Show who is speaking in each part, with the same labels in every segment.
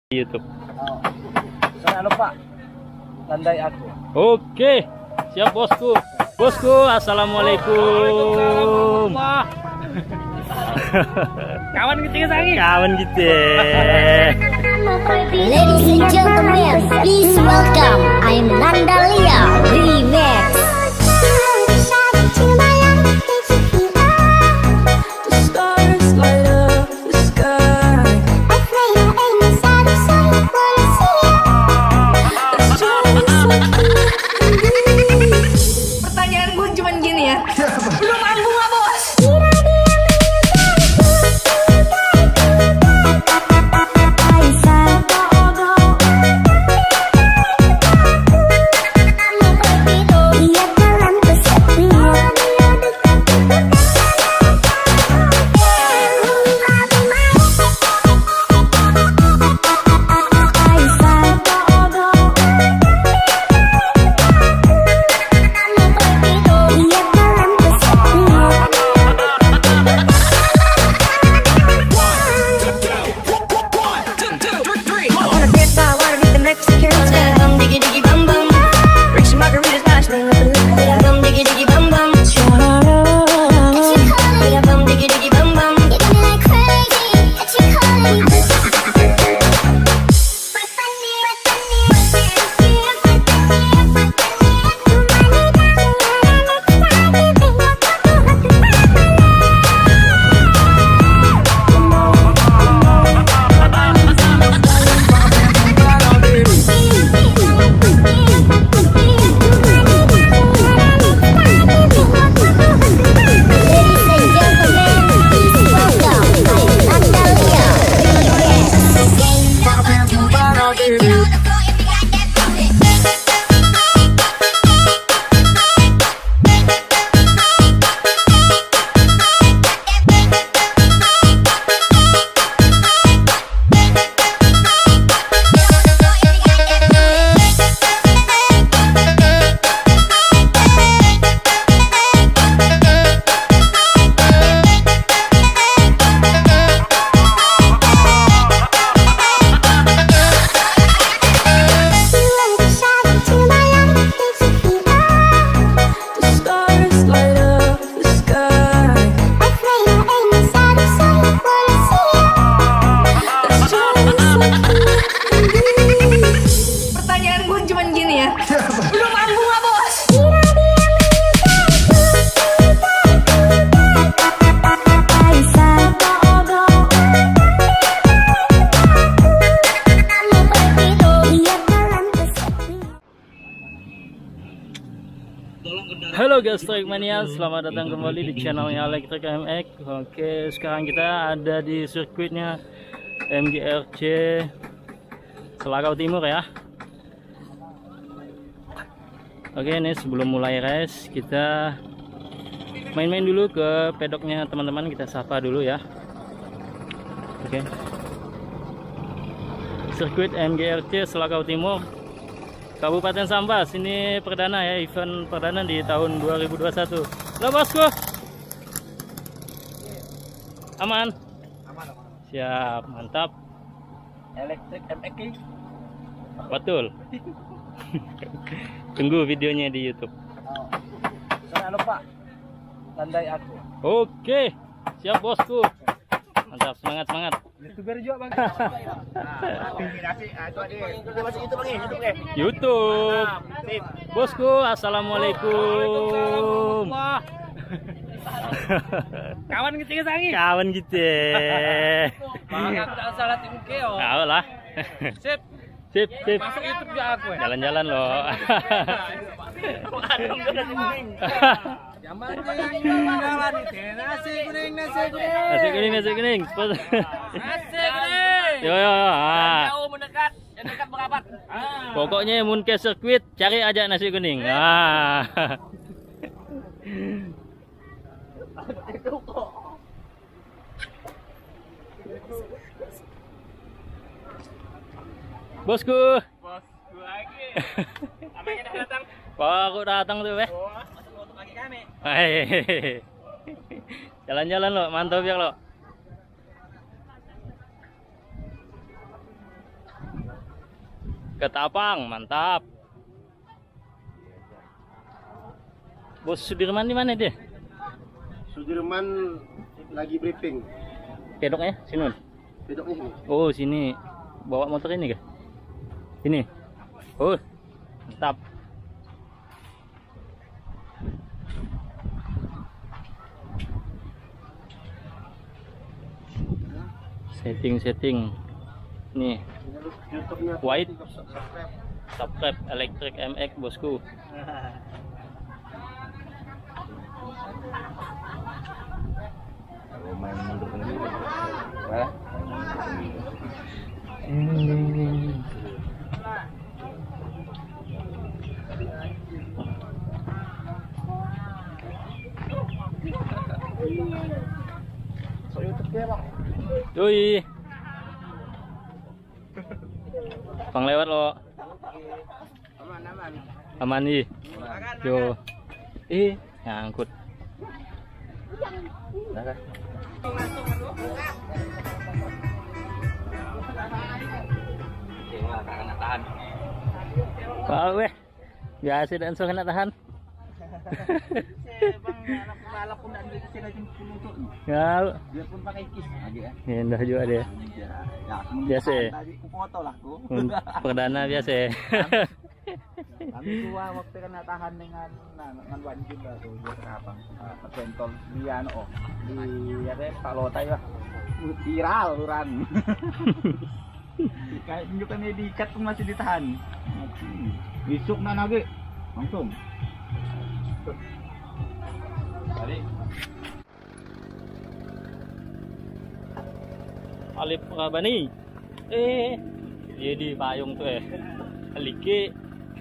Speaker 1: YouTube.
Speaker 2: Jangan lupa tandai aku.
Speaker 1: Oke, siap bosku. Bosku, assalamualaikum.
Speaker 2: Kawan kita lagi.
Speaker 1: Kawan kita.
Speaker 3: Ladies and gentlemen, please welcome I'm Nandalia Remix.
Speaker 4: Pertanyaan gue cuman gini ya. Belum mampu nggak bos? Pertanyaan gue cuman gini ya. Belum mampu nggak bos?
Speaker 1: Halo guys, Trek Mania, selamat datang kembali di channelnya Electric MX. Oke, sekarang kita ada di sirkuitnya MGRC Selakau Timur ya. Oke, ini sebelum mulai race kita main-main dulu ke pedoknya teman-teman, kita sapa dulu ya. Oke, sirkuit MGRC Selakau Timur, Kabupaten Sambas. Ini perdana ya, event perdana di tahun 2021. Halo bosku. Aman? Siap, mantap.
Speaker 2: Electric MX.
Speaker 1: Betul. Tunggu videonya di YouTube.
Speaker 2: Jangan lupa tandai aku.
Speaker 1: Oke, siap bosku. Mantap, semangat.
Speaker 2: YouTuber juga bang.
Speaker 1: YouTube. Bosku, assalamualaikum.
Speaker 2: Kawan kita lagi.
Speaker 1: Kawan kita.
Speaker 2: Tak salah tim keo.
Speaker 1: Tahu lah.
Speaker 2: Sip.
Speaker 1: Sip.
Speaker 2: Masuk YouTube juga aku.
Speaker 1: Jalan-jalan loh.
Speaker 2: Jamban jalan itu nasi kuning.
Speaker 1: Nasi kuning.
Speaker 2: Nasi kuning.
Speaker 1: Yo.
Speaker 2: Jauh mendekat, yang dekat merapat.
Speaker 1: Pokoknya mun ke sirkuit cari aja nasi kuning. Bosku.
Speaker 2: Bosku lagi. Apa yang datang?
Speaker 1: Baru datang tuh, Beh.
Speaker 2: Masuk untuk kaki kami.
Speaker 1: Hehehe. Jalan-jalan lo, mantap ya lo. Ketapang, mantap. Bos Sudirman di mana dia?
Speaker 5: Sudirman lagi briefing.
Speaker 1: Pedoknya sini.
Speaker 5: Pedoknya sini.
Speaker 1: Oh sini. Bawa motor ini kah? Sini. Oh mantap. Setting nih. White subscribe Electric MX bosku.
Speaker 5: Main mundur sendiri.
Speaker 1: Yoi. Bang lewat lo. Aman nih. Yo. Nyangkut. Kalau weh biasa dan so kena tahan. Ya,
Speaker 5: Biarpun pakai kis aja ya.
Speaker 1: indah juga dia. Biasa.
Speaker 5: Tadi ku foto lah ku.
Speaker 1: Perdana biasa.
Speaker 5: Kami tua waktu kena tahan dengan banjir lah tuh dia kenapa? Pentol di ano di apa Pak Lota ya. Viral luran. Kayak tunjukkan di ikat pun masih ditahan. Besok na lagi langsung.
Speaker 1: Alip Rabani. Jadi payung tuh Alike.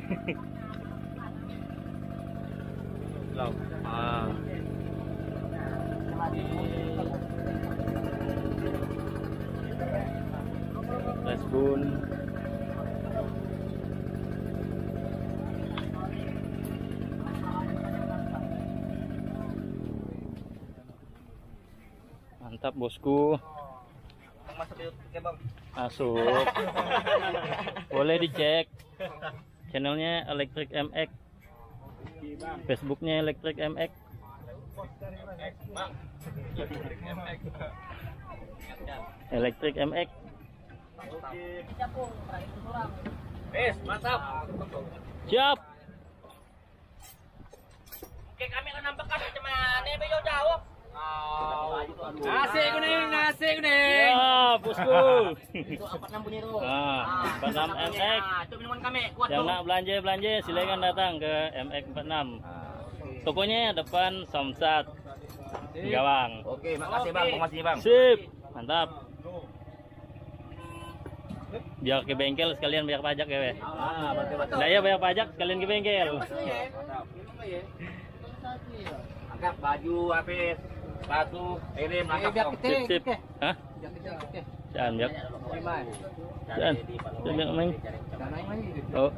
Speaker 1: Respon. Mantap bosku.
Speaker 5: Masuk YouTube ya, Bang.
Speaker 1: Masuk. Boleh dicek channelnya Electric MX, Facebooknya Electric MX. Electric MX.
Speaker 2: Mantap.
Speaker 1: Siap.
Speaker 2: Oke, kami akan nampakkan cuma nih jauh. Nasi kuning.
Speaker 1: Ya, bosku.
Speaker 2: Itu 46 punya itu.
Speaker 1: Nah, 46 MX.
Speaker 2: Itu minuman kami, kuat
Speaker 1: Yang
Speaker 2: tuh.
Speaker 1: nak belanja silakan datang ke MX 46. Tokonya depan Samsat Gawang.
Speaker 5: Oke, makasih Bang, makasih Bang.
Speaker 1: Sip, mantap. Biar ke bengkel sekalian bayar pajak ya, weh.
Speaker 5: Betul.
Speaker 1: Nah, ya bayar pajak sekalian ke bengkel.
Speaker 5: Angkat baju habis, sepatu, kirim langsung.
Speaker 1: Sip. Hah? Jangan biar. Jangan main. Oh.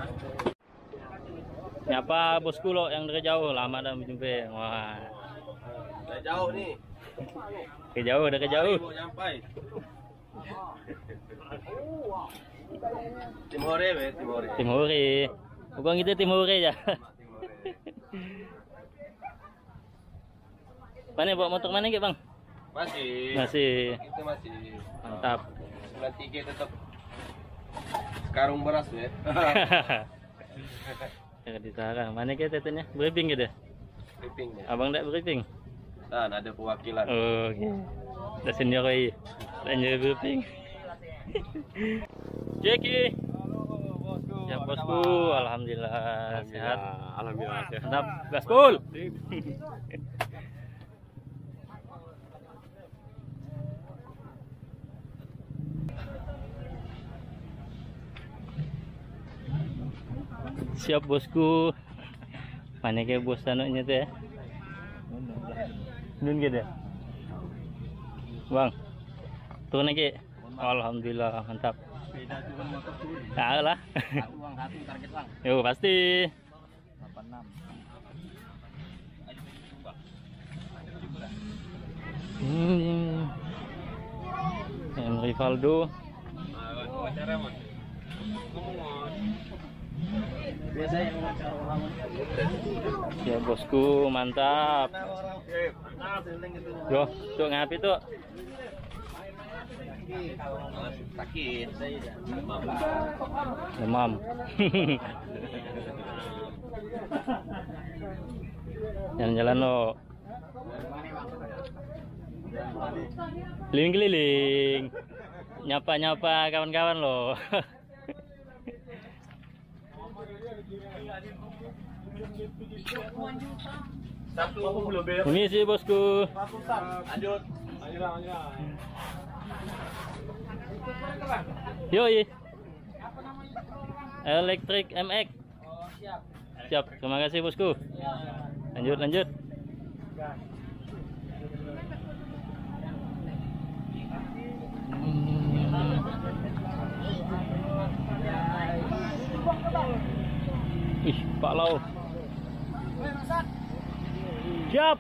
Speaker 1: Nyapa bosku lo yang dari jauh, lama dah berjumpa. Wah.
Speaker 5: Udah jauh nih.
Speaker 1: Udah ke jauh.
Speaker 5: Mau nyampai. Timore, Timore.
Speaker 1: Timore. Bukan kita Timore ya. Mana bawa motor mana ke bang? Masih.
Speaker 5: Itu masih.
Speaker 1: Mantap.
Speaker 5: 93 tetap. Karung beras ya.
Speaker 1: Ya di sana. Mana ke tetenya? Briefing gitu.
Speaker 5: Briefing ya.
Speaker 1: Abang tak briefing?
Speaker 5: Nah, ada perwakilan.
Speaker 1: Oh, oke. Dah senior lagi. Lanjut briefing. Jeki. Ya bosku, alhamdulillah sehat.
Speaker 5: Alhamdulillah sehat.
Speaker 1: Mantap, gaspol. Siap bosku. Mana ke bos tanuknya tuh ya? Nun gitu. Bang. Turun lagi. Alhamdulillah mantap. Ya lah.
Speaker 5: Uang satu target Bang.
Speaker 1: Yo pasti. 86. Rivaldo. Ya bosku, mantap. Yo, tuh ngapi tuh.
Speaker 2: Sakit.
Speaker 1: Demam. Jalan-jalan lo. Keliling-keliling. Nyapa-nyapa kawan-kawan lo. Ini sih bosku.
Speaker 2: Lanjut.
Speaker 1: Yoi. Electric MX. Siap. Terima kasih bosku. Lanjut. Ih, Pak Lau. Siap.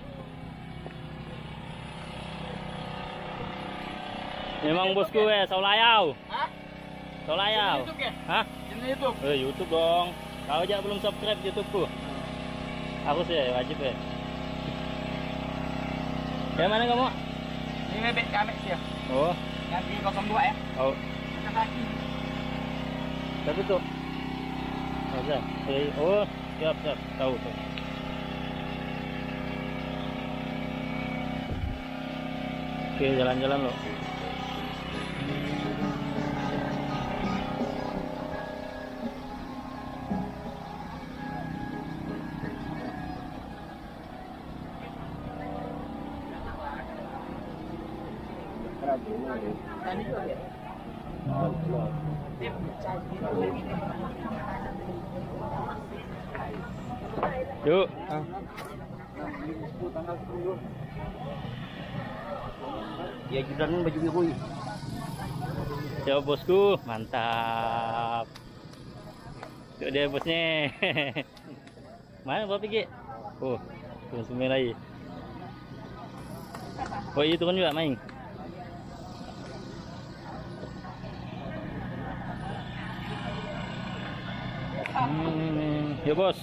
Speaker 1: Memang bosku saulayau.
Speaker 2: Hah?
Speaker 1: Saulayau.
Speaker 2: YouTube ya?
Speaker 1: Hah?
Speaker 2: Ini YouTube.
Speaker 1: YouTube dong. Kau aja belum subscribe YouTubeku. Aku sih wajib ya. Yang mana kamu?
Speaker 2: Ini bebek kamek ya.
Speaker 1: Oh,
Speaker 2: Yang di 02 ya.
Speaker 1: oh.
Speaker 2: Kita kaki.
Speaker 1: Tapi tuh. Oh, siap. Tahu. Oke, jalan-jalan loh. Yuk.
Speaker 2: Ya gidan baju biru.
Speaker 1: Siap bosku, mantap. Tuh dia bosnya. Mana Bapak Gek? Oh, turun semua lagi. Oh iya turun juga main. Ya bos.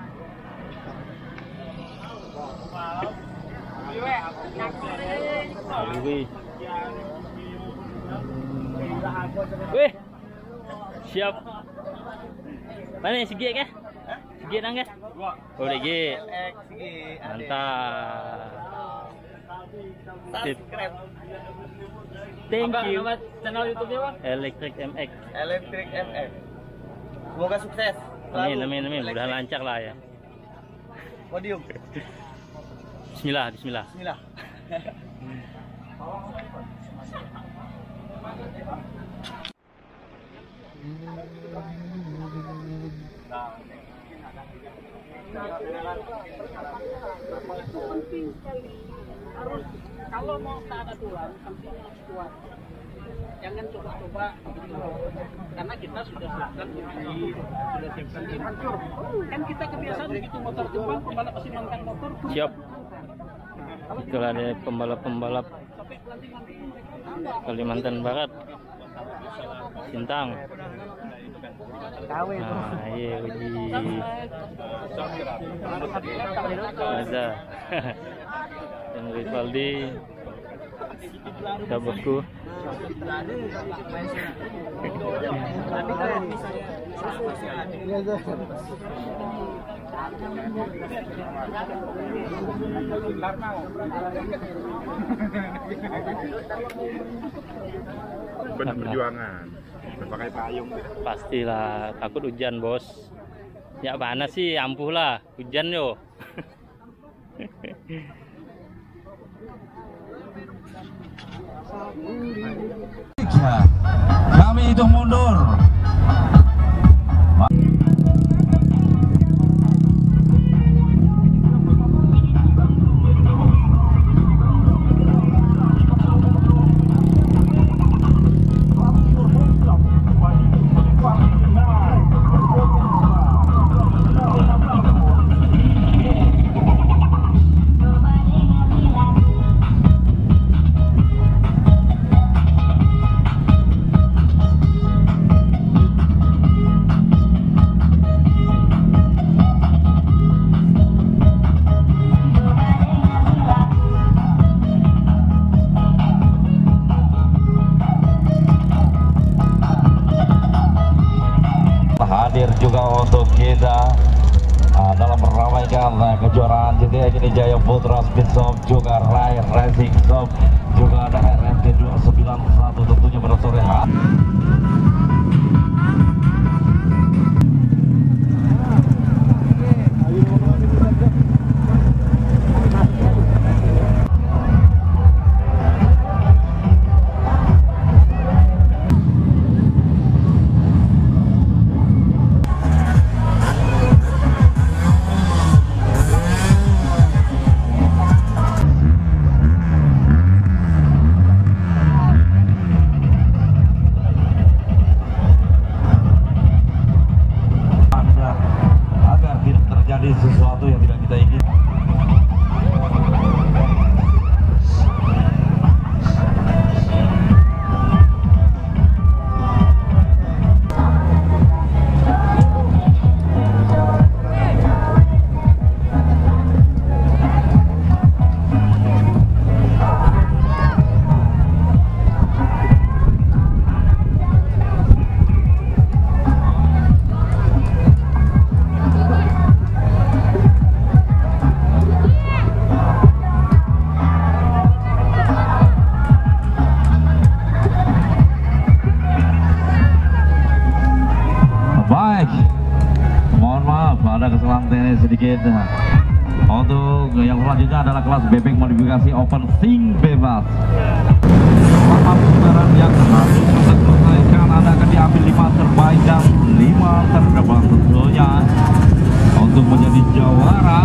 Speaker 1: Wih, siap. Mana si Gek kah? Si Gek nang kah? Oh, udah Gek. Mantap.
Speaker 2: Subscribe.
Speaker 1: Thank you.
Speaker 2: Nama channel YouTube-nya, Bang?
Speaker 1: Electric MX.
Speaker 2: Electric MX. Semoga sukses.
Speaker 1: Amin. Mudah lancar lah ya.
Speaker 2: Podium.
Speaker 1: Bismillah.
Speaker 2: Bismillah.
Speaker 5: Harus kalau mau tak ada tulang, samping harus kuat. Jangan coba-coba karena kita sudah siapkan ini, sudah siapkan ini. Kan kita kebiasaan begitu motor Jepang, pembalap pasti mengangkat motor.
Speaker 1: Siap. Itulah ada pembalap-pembalap Kalimantan Barat. Sintang. Nah, iya uji. Ada. Dan Rivaldi. Ya bosku.
Speaker 6: Benar perjuangan berpakai payung.
Speaker 1: Pastilah takut hujan bos. Ya panas sih ampuh lah hujan yo.
Speaker 7: Kami itu mundur. kita dalam meramaikan kejuaraan GTX ini Jaya Putra Speed Shop, juga Rai Racing Shop, juga ada RFT 291 tentunya pada sore hari. Sesuatu yang tidak kita ingin. Baik, mohon maaf ada kesalahan teknis sedikit. Untuk yang selanjutnya adalah kelas bebek modifikasi open sing bebas. Selama putaran yang harus diselesaikan, Anda akan diambil 5 terbaik dan 5 terdepan tentunya untuk menjadi juara.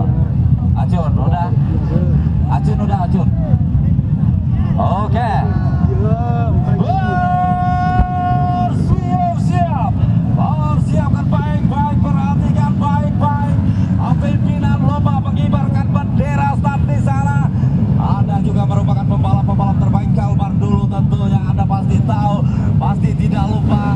Speaker 7: Acun udah. Acun udah, Acun. Oke. Bersiap-siap. Persiapkan baik-baik, perhatikan baik-baik. Pimpinan lomba mengibarkan bendera start di sana. Anda juga merupakan pembalap-pembalap terbaik Kalbar dulu tentunya. Anda pasti tahu, pasti tidak lupa.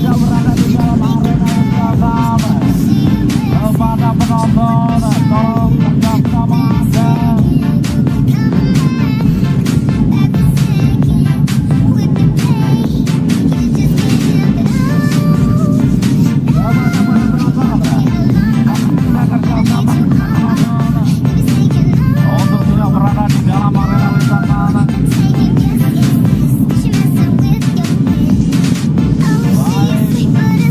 Speaker 7: tidak berada di dalam arena yang sama. Kepada penonton, tolong tegak sama Anda. Untuk tidak berada di dalam arena wisata. Baik.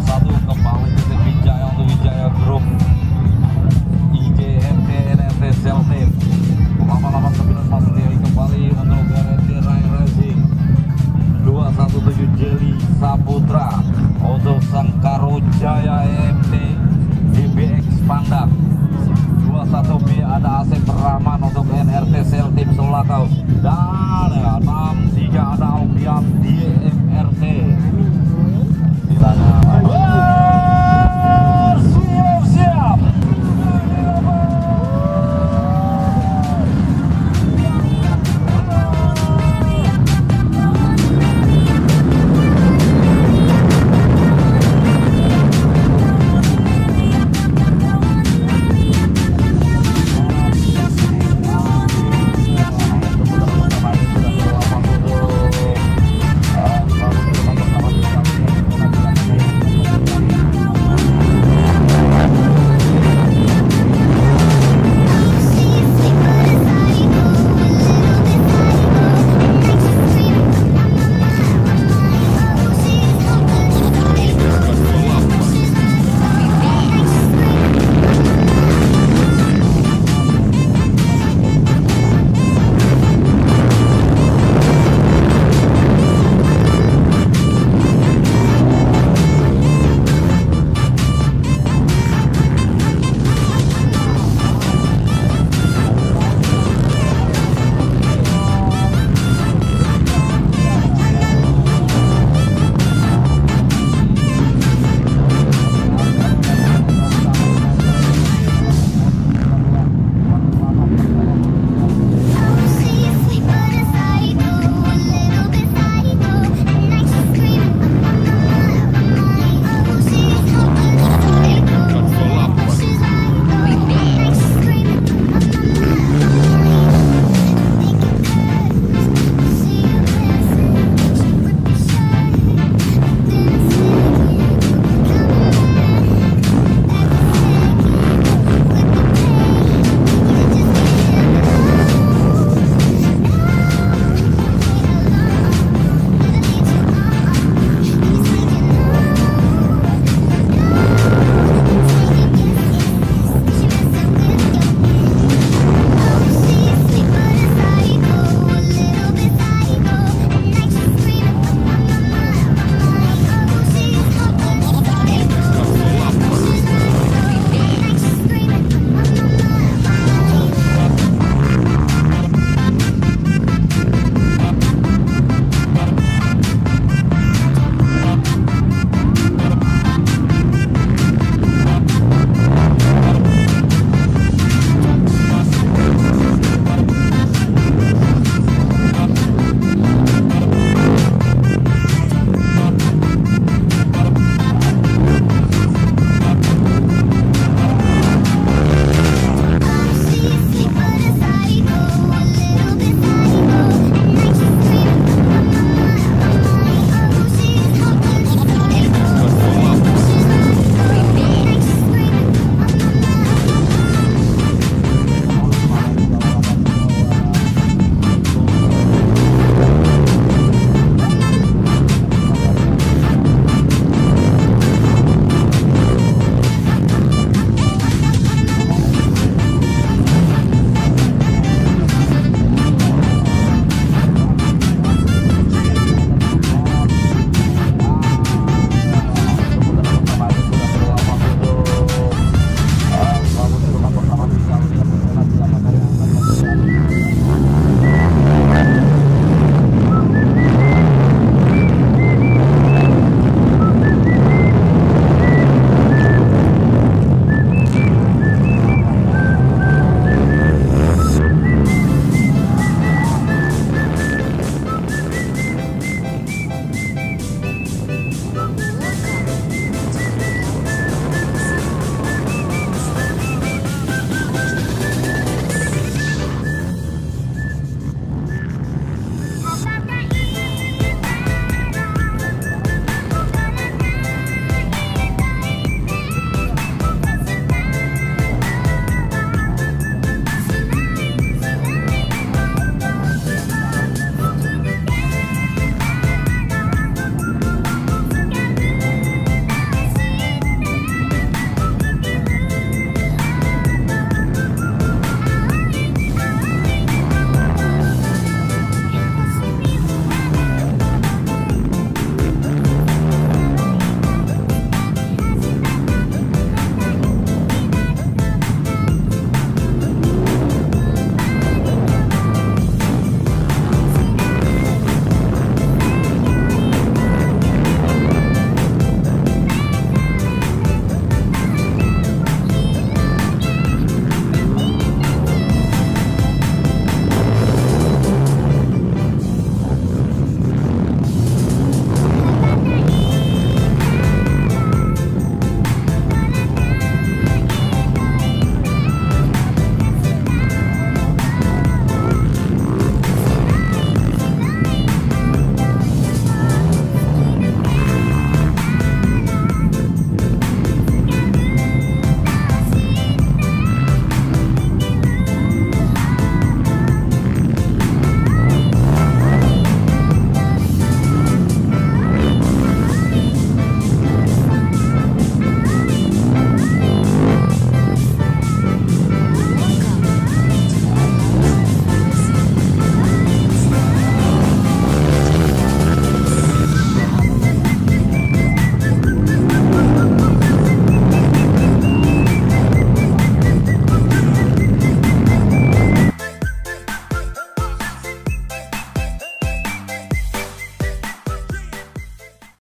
Speaker 7: kembali ke Wijaya untuk Wijaya Group IJMT NRT Cell Team. Lama-lama 9 masuk kembali untuk RRT Rai Racing 217 Jeli Saputra untuk Sangkaro Jaya EMT DBX Pandak. 21B ada Asep Rahman untuk NRT Cell Team Sulakau, dan 63 ada Alfian DMRT